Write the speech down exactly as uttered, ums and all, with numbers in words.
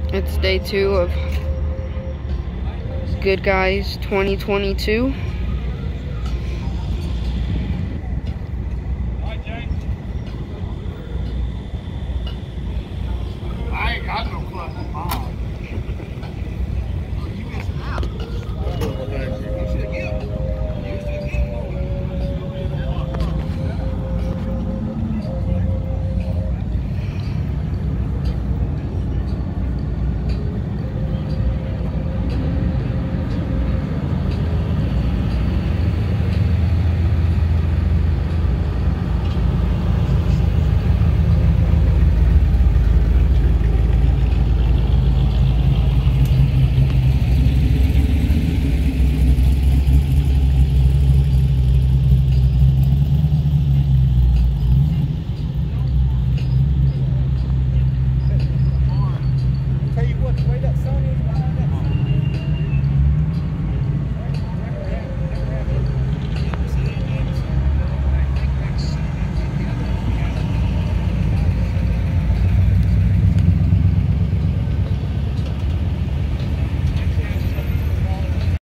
It's day two of Good Guys twenty twenty-two. I ain't got no fucking mom.